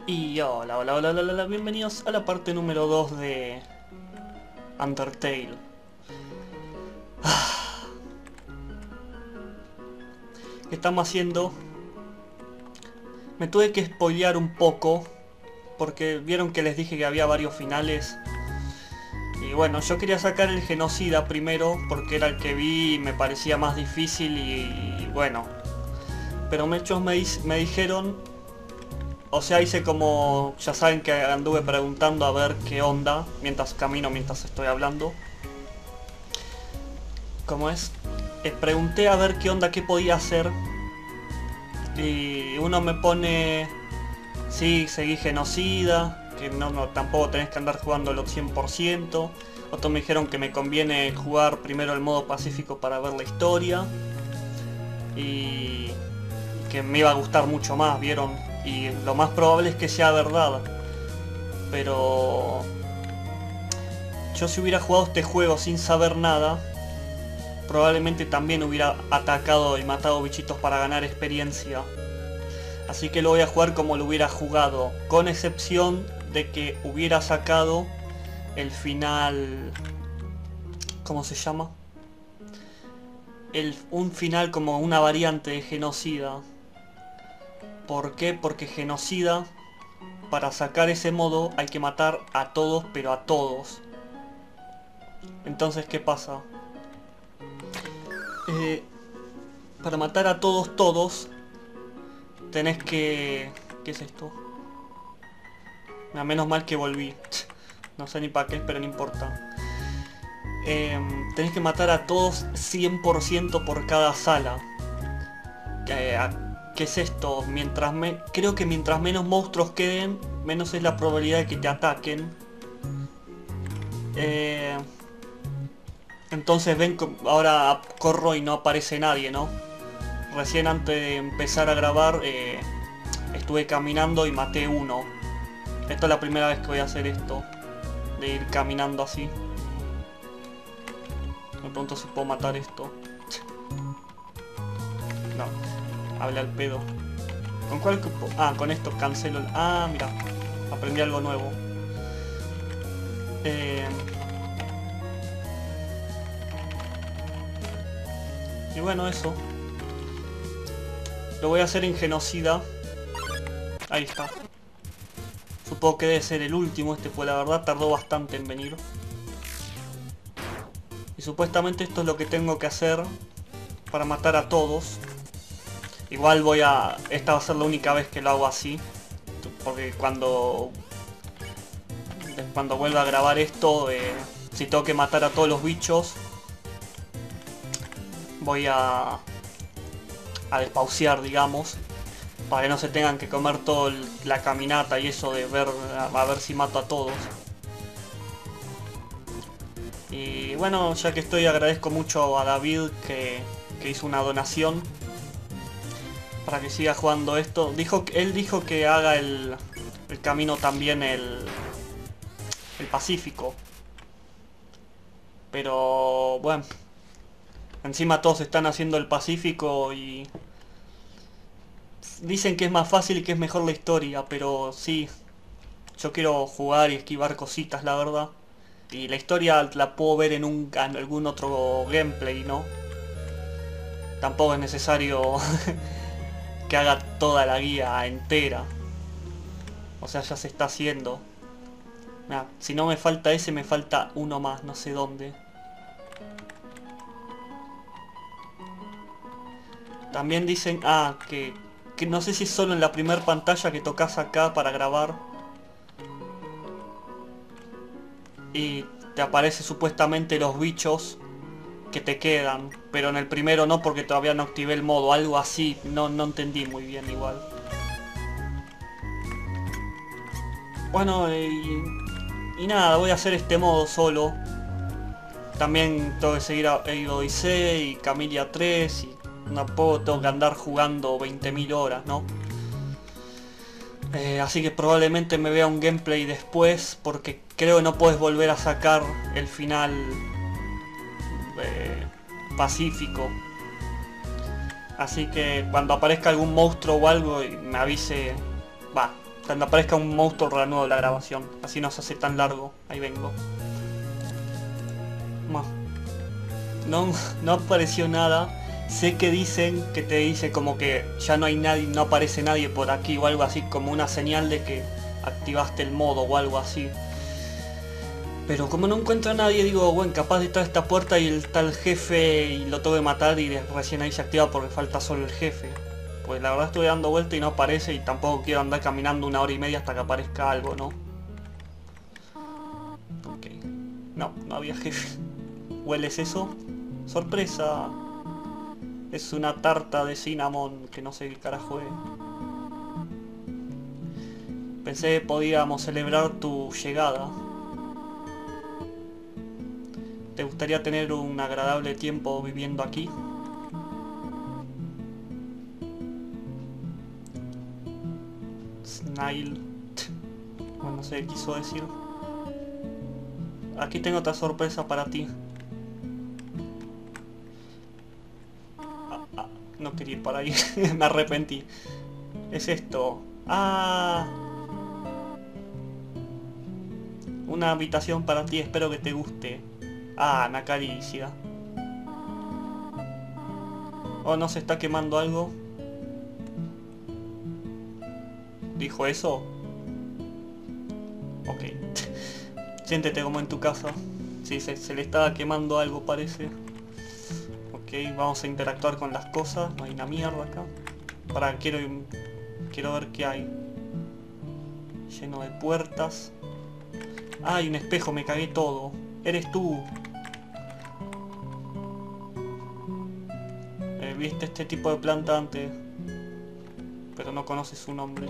Y hola, hola, hola, hola, hola, bienvenidos a la parte número 2 de Undertale. ¿Qué estamos haciendo? Me tuve que spoilear un poco, porque vieron que les dije que había varios finales. Y bueno, yo quería sacar el genocida primero, porque era el que vi y me parecía más difícil y bueno. Pero muchos me dijeron, o sea, hice como, ya saben que anduve preguntando a ver qué onda, mientras camino, mientras estoy hablando. ¿Cómo es? Pregunté a ver qué onda, qué podía hacer. Y uno me pone, sí, seguí genocida, que no, tampoco tenés que andar jugándolo al 100%. Otros me dijeron que me conviene jugar primero el modo pacífico para ver la historia. Y que me iba a gustar mucho más, ¿vieron? Y lo más probable es que sea verdad. Pero yo si hubiera jugado este juego sin saber nada, probablemente también hubiera atacado y matado bichitos para ganar experiencia. Así que lo voy a jugar como lo hubiera jugado, con excepción de que hubiera sacado el final... ¿Cómo se llama? Un final como una variante de genocida. ¿Por qué? Porque genocida, para sacar ese modo hay que matar a todos, pero a todos. Entonces, ¿qué pasa? Eh, para matar a todos, todos, tenés que... ¿Qué es esto? Menos mal que volví. No sé ni para qué, pero no importa. Tenés que matar a todos 100% por cada sala. ¿Qué es esto? Creo que mientras menos monstruos queden, menos es la probabilidad de que te ataquen. Eh, entonces ven, ahora corro y no aparece nadie, ¿no? Recién antes de empezar a grabar estuve caminando y maté uno. Esta es la primera vez que voy a hacer esto, de ir caminando así. Me pregunto si puedo matar esto. No, habla al pedo. ¿Con cuál? Ah, con esto cancelo el... Ah, mira, aprendí algo nuevo. Eh... Y bueno, eso. Lo voy a hacer en genocida. Ahí está. Supongo que debe ser el último este, pues la verdad tardó bastante en venir. Y supuestamente esto es lo que tengo que hacer para matar a todos. Igual voy a... Esta va a ser la única vez que lo hago así. Porque cuando vuelva a grabar esto, si tengo que matar a todos los bichos, voy a despausear, digamos, para que no se tengan que comer toda la caminata y eso de ver a ver si mato a todos. Y bueno, ya que estoy, agradezco mucho a David que hizo una donación para que siga jugando esto. Él dijo que haga el camino también el Pacífico. Pero bueno, encima todos están haciendo el Pacífico y dicen que es más fácil y que es mejor la historia, pero sí, yo quiero jugar y esquivar cositas, la verdad. Y la historia la puedo ver en algún otro gameplay, ¿no? Tampoco es necesario que haga toda la guía entera. O sea, ya se está haciendo. Mirá, si no me falta ese, me falta uno más, no sé dónde. También dicen, que no sé si es solo en la primera pantalla que tocas acá para grabar. Y te aparece supuestamente los bichos que te quedan. Pero en el primero no, porque todavía no activé el modo, algo así. No entendí muy bien igual. Bueno, y nada, voy a hacer este modo solo. También tengo que seguir a Odyssey y Camellia 3 y no puedo, tengo que andar jugando 20.000 horas, ¿no? Así que probablemente me vea un gameplay después porque creo que no puedes volver a sacar el final pacífico. Así que cuando aparezca algún monstruo o algo y me avise, va, Cuando aparezca un monstruo reanudo la grabación. Así no se hace tan largo. Ahí vengo. No, no apareció nada. Sé que dicen que te dice como que ya no hay nadie, no aparece nadie por aquí o algo así, como una señal de que activaste el modo o algo así. Pero como no encuentro a nadie, digo, bueno, capaz de estar esta puerta y está el jefe y lo tengo que matar y recién ahí se activa porque falta solo el jefe. Pues la verdad estoy dando vuelta y no aparece y tampoco quiero andar caminando 1 hora y media hasta que aparezca algo, ¿no? Ok. No, no había jefe. ¿Hueles eso? ¡Sorpresa! Es una tarta de cinnamon que no sé qué carajo es. Pensé que podíamos celebrar tu llegada. ¿Te gustaría tener un agradable tiempo viviendo aquí? Snail. Bueno, no sé qué quiso decir. Aquí tengo otra sorpresa para ti. No quería ir para ahí. Me arrepentí. Es esto. ¡Ah! Una habitación para ti, espero que te guste. Ah, una caricia. Oh, ¿no se está quemando algo? ¿Dijo eso? Ok. Siéntete como en tu casa. Sí, se le estaba quemando algo, parece. Ok, vamos a interactuar con las cosas. No hay una mierda acá. Para, quiero ver qué hay. Lleno de puertas. Ah, hay un espejo, me cagué todo. Eres tú. Viste este tipo de planta antes, pero no conoces su nombre.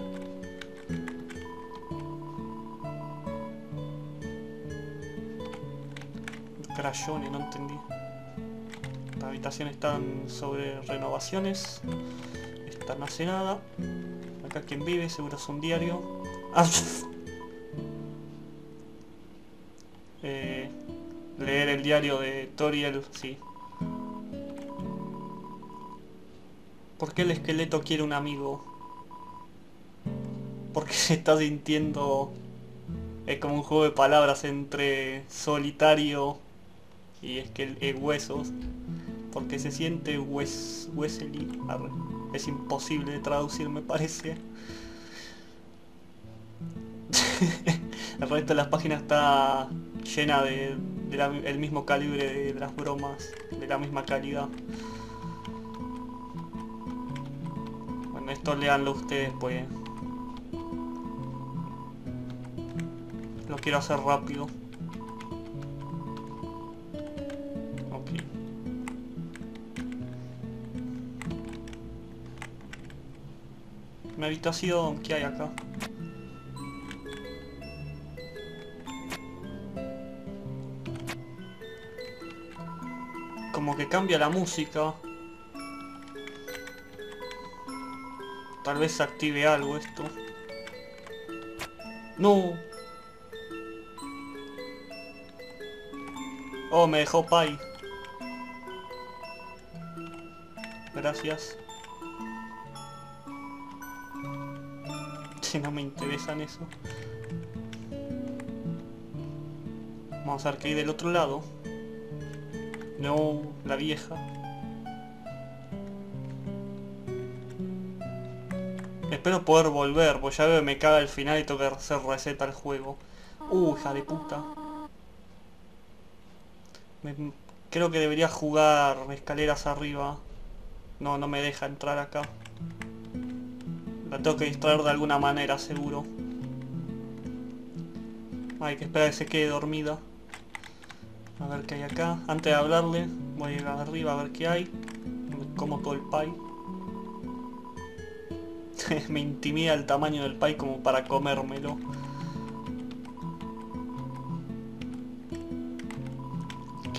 Crayones, no entendí. La habitación están sobre renovaciones. Esta no hace nada. Acá quien vive, seguro es un diario. Ah. Leer el diario de Toriel, sí. ¿Por qué el esqueleto quiere un amigo? Porque se está sintiendo... Es como un juego de palabras entre solitario y huesos. Porque se siente Wesley. Es imposible de traducir, me parece. El resto de las páginas está llena el mismo calibre de las bromas, de la misma calidad. Bueno, esto léanlo ustedes, pues. Lo quiero hacer rápido. Ok. Mi habitación, ¿qué hay acá? Como que cambia la música. Tal vez se active algo esto. ¡No! Oh, me dejó Pi. Gracias. Si no me interesan eso. Vamos a ver qué hay del otro lado. No, la vieja. Espero poder volver, pues ya veo que me caga el final y tengo que hacer reset al juego. Hija de puta. Creo que debería jugar escaleras arriba. No, no me deja entrar acá. La tengo que distraer de alguna manera, seguro. Hay que esperar a que se quede dormida. A ver qué hay acá. Antes de hablarle, voy a ir arriba a ver qué hay. Como todo el pie. Me intimida el tamaño del pie como para comérmelo. Ok.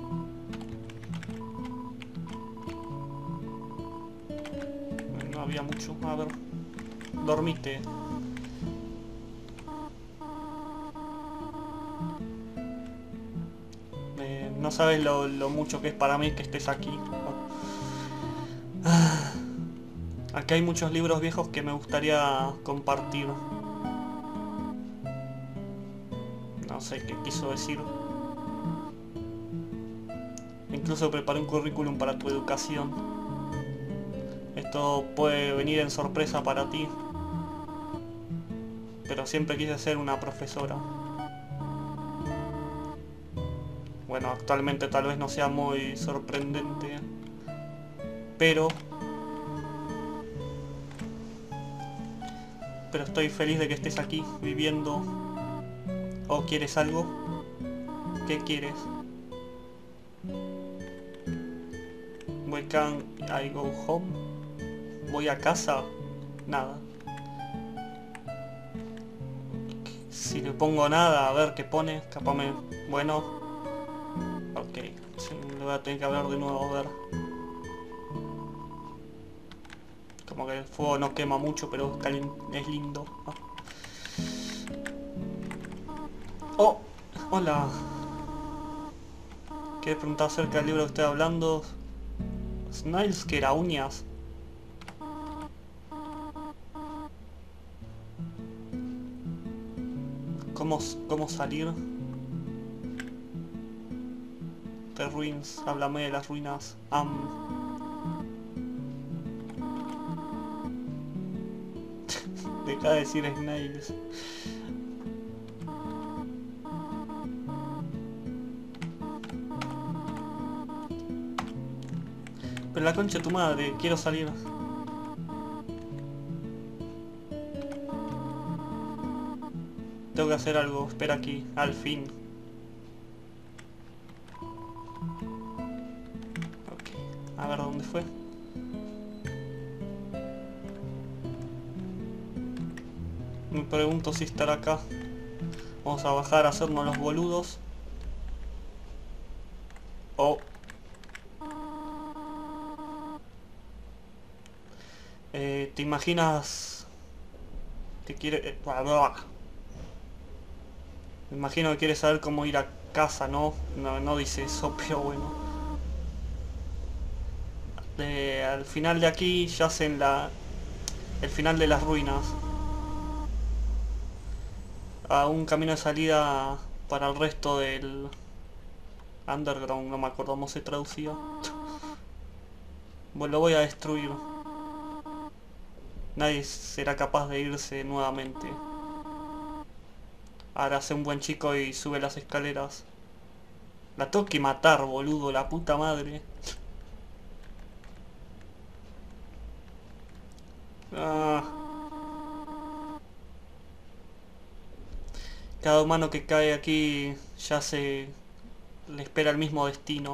No había mucho. A ver. Dormite. No sabes lo mucho que es para mí que estés aquí. Aquí hay muchos libros viejos que me gustaría compartir. No sé qué quiso decir. Incluso preparé un currículum para tu educación. Esto puede venir en sorpresa para ti. Pero siempre quise ser una profesora. Bueno, actualmente tal vez no sea muy sorprendente. Pero estoy feliz de que estés aquí, viviendo. ¿O quieres algo? ¿Qué quieres? Why can't I go home? ¿Voy a casa? Nada. Si le pongo nada, a ver qué pone. Capaz me... Bueno. Ok. Sí, le voy a tener que hablar de nuevo, a ver. Como que el fuego no quema mucho, pero es lindo. Ah. Oh, hola. ¿Quieres preguntar acerca del libro que estoy hablando? Snails, que era uñas. ¿Cómo salir? The Ruins, háblame de las ruinas. Deja de decir Snails. Pero la concha de tu madre, quiero salir. Tengo que hacer algo, espera aquí, al fin. Ok, a ver dónde fue. Me pregunto si estará acá. Vamos a bajar a hacernos los boludos. Oh. ¿Te imaginas? Te quiere... Me imagino que quieres saber cómo ir a casa, ¿no? No dice eso, pero bueno. Al final de aquí yacen el final de las ruinas. A un camino de salida para el resto del underground, no me acuerdo cómo se traducía. Bueno, lo voy a destruir. Nadie será capaz de irse nuevamente. Ahora hace un buen chico y sube las escaleras. La tengo que matar, boludo, la puta madre. Ah. Cada humano que cae aquí ya le espera el mismo destino.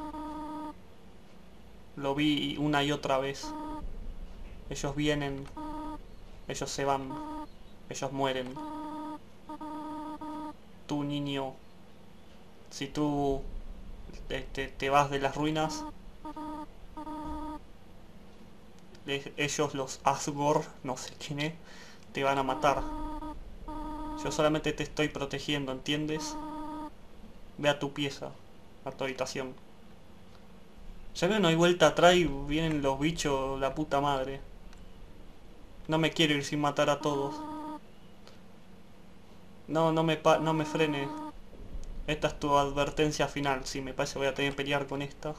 Lo vi una y otra vez. Ellos vienen, ellos se van, ellos mueren. Tú, niño, si tú te vas de las ruinas, ellos, los Asgore, no sé quién es, te van a matar. Yo solamente te estoy protegiendo, ¿entiendes? Ve a tu pieza, a tu habitación. Ya veo, no hay vuelta atrás y vienen los bichos, la puta madre. No me quiero ir sin matar a todos. No me frene. Esta es tu advertencia final. Sí, me parece que voy a tener que pelear con esta.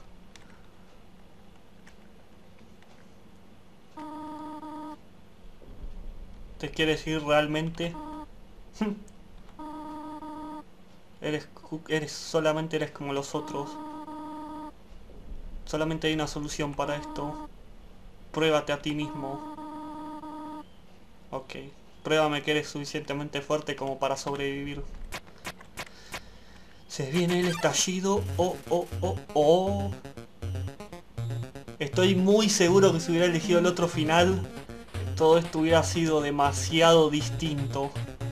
¿Te quieres ir realmente? Solamente eres como los otros. Solamente hay una solución para esto. Pruébate a ti mismo. Ok. Pruébame que eres suficientemente fuerte como para sobrevivir. Se viene el estallido. Oh. Estoy muy seguro que si hubiera elegido el otro final, todo esto hubiera sido demasiado distinto.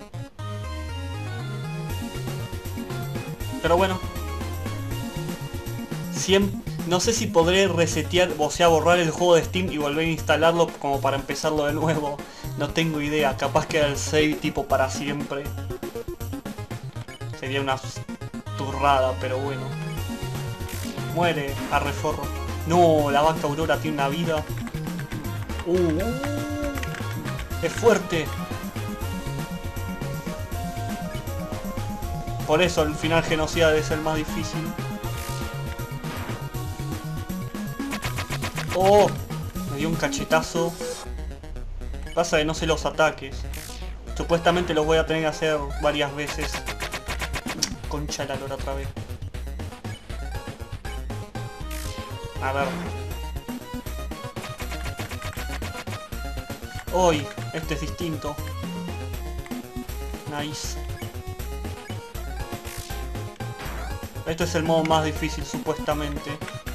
Pero bueno. No sé si podré resetear, o sea, borrar el juego de Steam y volver a instalarlo como para empezarlo de nuevo. No tengo idea, capaz queda el save tipo para siempre. Sería una turrada, pero bueno. Muere, arreforro. No, la vaca Aurora tiene una vida. Es fuerte. Por eso el final genocida debe ser más difícil. Oh, me dio un cachetazo. Pasa que no sé los ataques. Supuestamente los voy a tener que hacer varias veces. Concha de la lora otra vez. A ver. Hoy, este es distinto. Nice. Este es el modo más difícil supuestamente.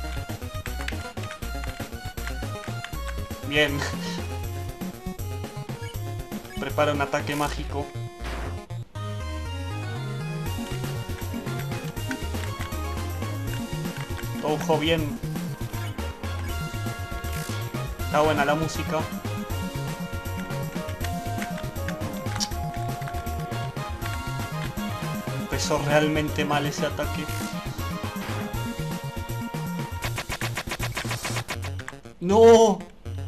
Bien. Prepara un ataque mágico. Ojo bien. Está buena la música. Empezó realmente mal ese ataque. ¡No!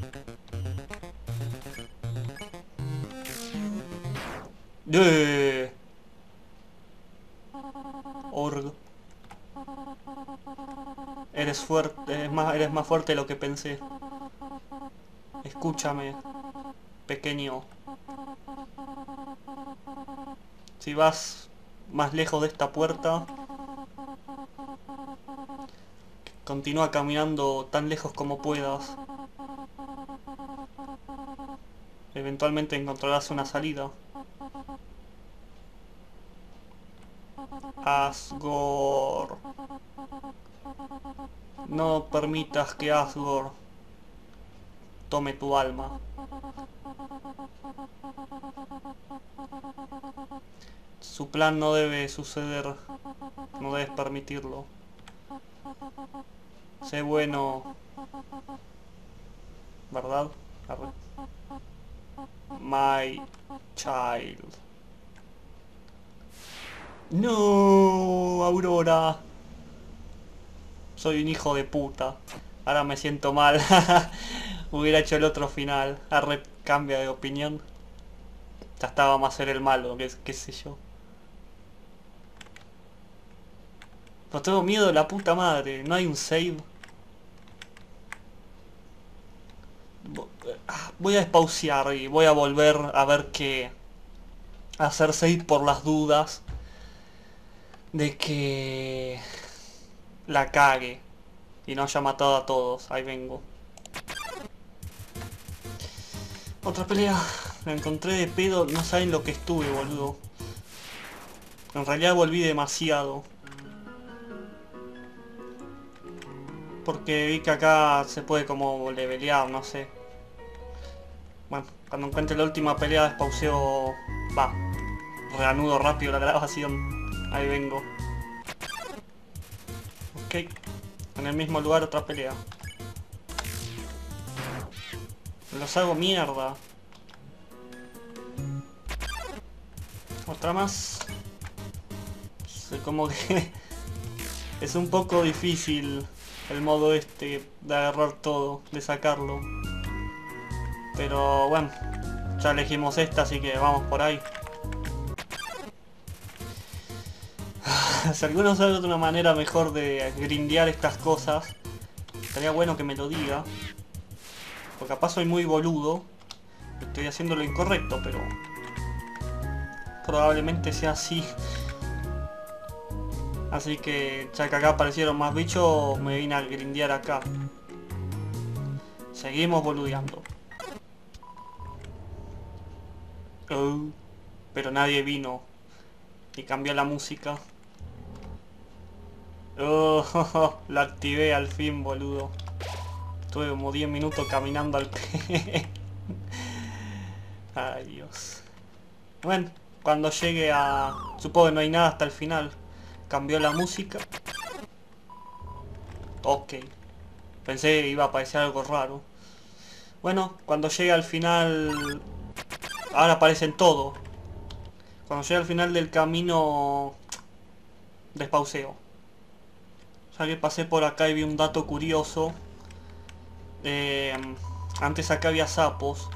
Org. Eres fuerte, eres más fuerte de lo que pensé. Escúchame, pequeño. Si vas más lejos de esta puerta, continúa caminando tan lejos como puedas. Eventualmente encontrarás una salida. Asgore. No permitas que Asgore tome tu alma. Su plan no debe suceder. No debes permitirlo. Sé bueno. ¿Verdad? Arre. My child. No, Aurora. Soy un hijo de puta. Ahora me siento mal. Hubiera hecho el otro final. Arre, cambia de opinión. Ya estaba más ser el malo, qué sé yo. Pero tengo miedo de la puta madre. No hay un save. Voy a despausear y voy a volver a ver qué. Hacer save por las dudas de que la cague y no haya matado a todos. Ahí vengo. Otra pelea. La encontré de pedo. No saben lo que estuve, boludo. En realidad volví demasiado. Porque vi que acá se puede como levelear, no sé. Bueno, cuando encuentre la última pelea despauseo. Va. Reanudo rápido la grabación. Ahí vengo. Ok. En el mismo lugar otra pelea. Los hago mierda. Otra más. Como que es un poco difícil el modo este de agarrar todo, de sacarlo. Pero bueno, ya elegimos esta, así que vamos por ahí. Si alguno sabe de una manera mejor de grindear estas cosas, estaría bueno que me lo diga. Porque capaz soy muy boludo. Estoy haciendo lo incorrecto, pero probablemente sea así. Así que ya que acá aparecieron más bichos, me vine a grindear acá. Seguimos boludeando. Pero nadie vino. Y cambió la música. Lo activé al fin, boludo. Estuve como 10 minutos caminando al pe. Ay, Dios. Bueno, cuando llegue a... Supongo que no hay nada hasta el final. Cambió la música. Ok. Pensé que iba a aparecer algo raro. Bueno, cuando llegue al final... Ahora aparecen todo. Cuando llegue al final del camino... Despauseo. Ya que pasé por acá y vi un dato curioso. Antes acá había sapos.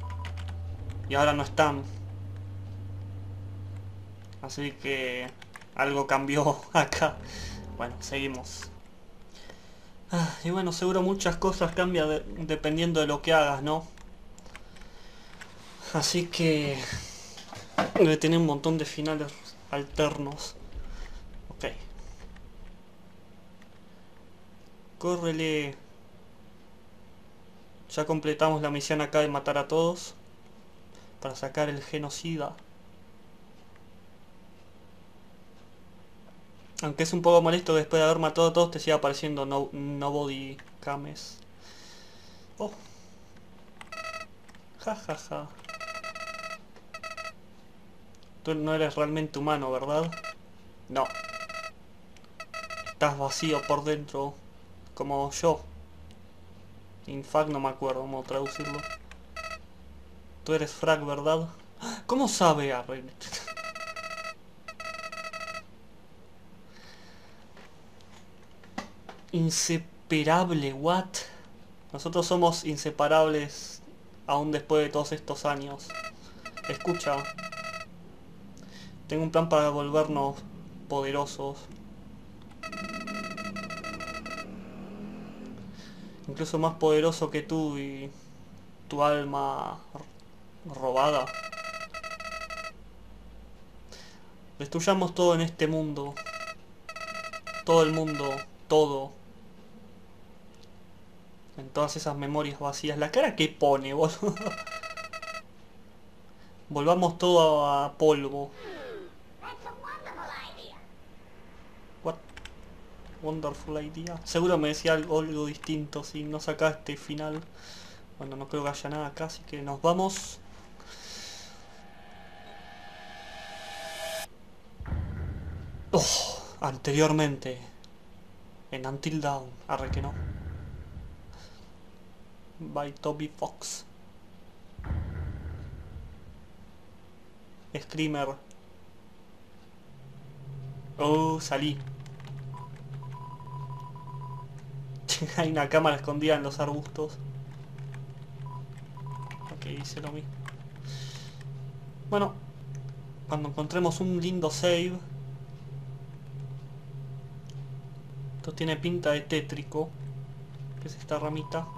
Y ahora no están. Así que... algo cambió acá. Bueno, seguimos. Y bueno, seguro muchas cosas cambian dependiendo de lo que hagas, ¿no? Así que debe tener un montón de finales alternos. Ok. Córrele. Ya completamos la misión acá de matar a todos para sacar el genocida. Aunque es un poco molesto que después de haber matado a todos te siga apareciendo Nobody Cames. Oh. Ja ja ja. Tú no eres realmente humano, ¿verdad? No. Estás vacío por dentro. Como yo. In fact no me acuerdo cómo traducirlo. Tú eres Frag, ¿verdad? ¿Cómo sabe Arre? Inseparable, what? Nosotros somos inseparables aún después de todos estos años. Escucha. Tengo un plan para volvernos poderosos. Incluso más poderoso que tú y tu alma robada. Destruyamos todo en este mundo. Todo el mundo. Todo. En todas esas memorias vacías. La cara que pone, boludo. Volvamos todo a polvo. What? Wonderful idea. Seguro me decía algo distinto si no sacaste final. Bueno, no creo que haya nada acá, así que nos vamos. Oh, anteriormente en Until Dawn. Arre que no. By Toby Fox. Screamer. Oh, salí. Hay una cámara escondida en los arbustos. Ok, hice lo mismo. Bueno, cuando encontremos un lindo save. Esto tiene pinta de tétrico. ¿Qué es esta ramita?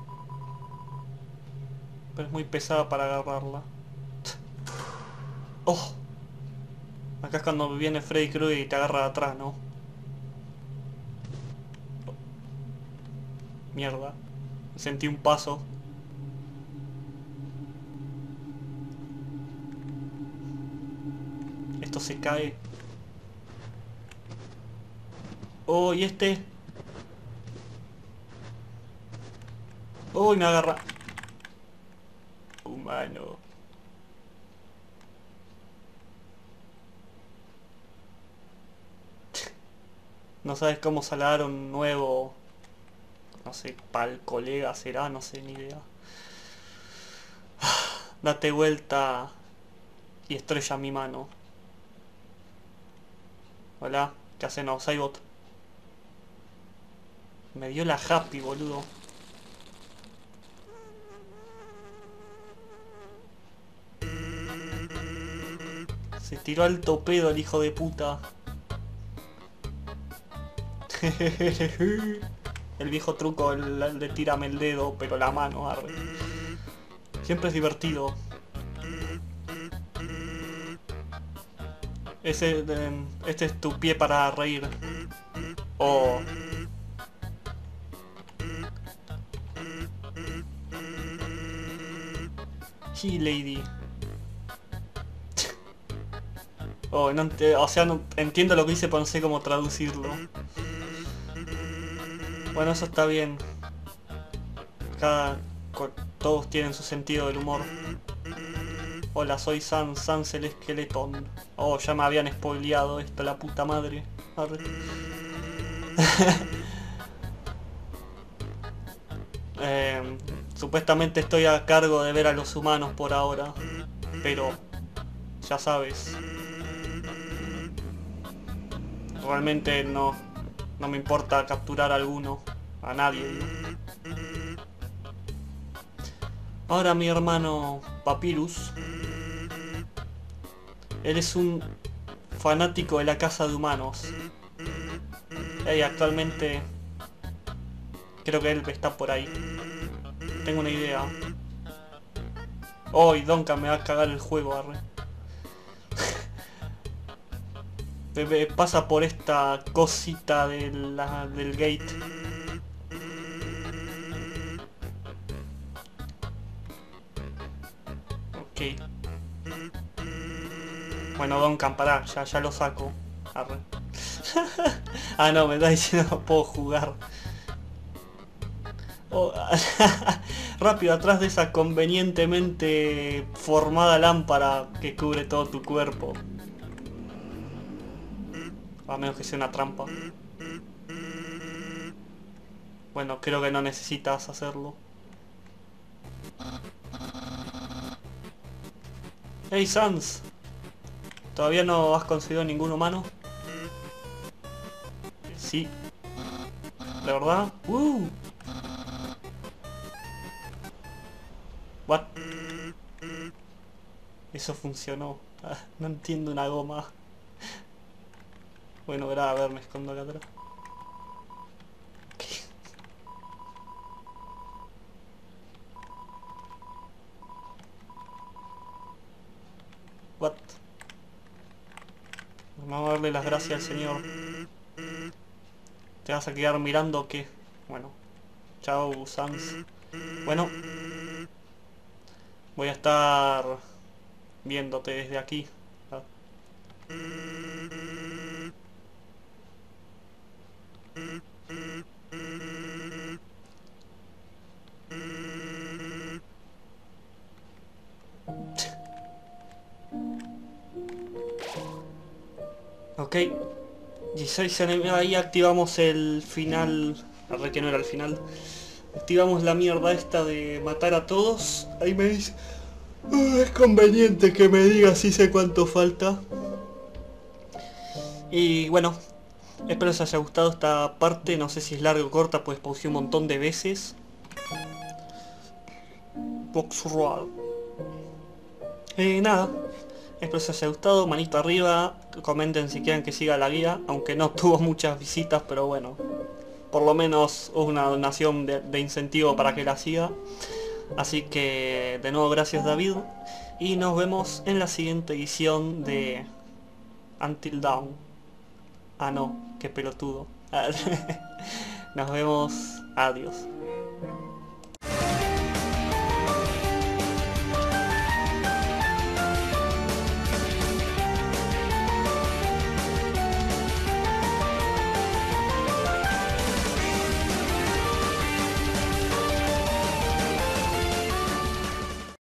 Pero es muy pesada para agarrarla. ¡Oh! Acá es cuando viene Freddy Krueger y te agarra de atrás, ¿no? Mierda. Sentí un paso. Esto se cae. Oh, y este. Oh, y me agarra. Humano. No sabes cómo salar un nuevo... No sé, pal colega será, no sé, ni idea. Date vuelta y estrella mi mano. Hola, ¿qué hacen? No, Cybot. Me dio la happy, boludo. Se tiró al topedo el hijo de puta. El viejo truco, el de tírame el dedo, pero la mano, arre. Siempre es divertido. Este es tu pie para reír. Oh. Sí, lady. Oh, no, o sea, no, entiendo lo que dice, pero no sé cómo traducirlo. Bueno, eso está bien. Todos tienen su sentido del humor. Hola, soy Sans el esqueletón. Oh, ya me habían spoileado esto, la puta madre. Supuestamente estoy a cargo de ver a los humanos por ahora. Pero, ya sabes. Realmente no me importa capturar a alguno. A nadie, digo. Ahora mi hermano Papyrus. Él es un fanático de la caza de humanos. Y actualmente creo que él está por ahí. Tengo una idea. Oh, y Duncan me va a cagar el juego, arre. Pasa por esta cosita del gate. Ok. Bueno, Duncan, pará, ya lo saco. Arre. Ah, no, me está diciendo que no puedo jugar. Oh, rápido, atrás de esa convenientemente formada lámpara que cubre todo tu cuerpo. A menos que sea una trampa. Bueno, creo que no necesitas hacerlo. Hey Sans, ¿todavía no has conseguido ningún humano? Sí. ¿De verdad? What? Eso funcionó. Ah, no entiendo una goma. Bueno, verá, a ver, me escondo acá atrás. What? Vamos a darle las gracias al señor. ¿Te vas a quedar mirando o qué? Bueno. Chao, Sans. Bueno. Voy a estar viéndote desde aquí. Ah. Ok. 16 enemigos. Ahí activamos el final. Arre que no era el final. Activamos la mierda esta de matar a todos. Ahí me dice... es conveniente que me diga si sé cuánto falta. Y bueno, espero os haya gustado esta parte. No sé si es larga o corta, pues pausé un montón de veces. Box Roll. Nada. Espero os haya gustado. Manito arriba. Comenten si quieren que siga la guía. Aunque no tuvo muchas visitas, pero bueno. Por lo menos una donación de incentivo para que la siga. Así que de nuevo gracias David. Y nos vemos en la siguiente edición de Until Dawn. Ah no, qué pelotudo. Nos vemos. Adiós.